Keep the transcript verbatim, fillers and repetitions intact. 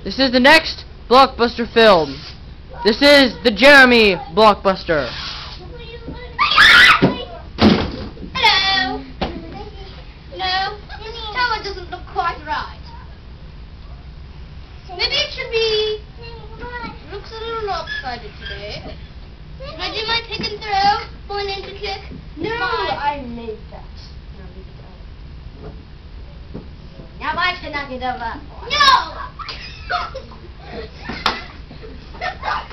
This is the next blockbuster film. This is the Jeremy blockbuster. Hello. No, this tower doesn't look quite right. Maybe it should be. Looks a little lopsided today. Should I do my pick and throw? One into kick? No, I made that. Now I can knock it over. No!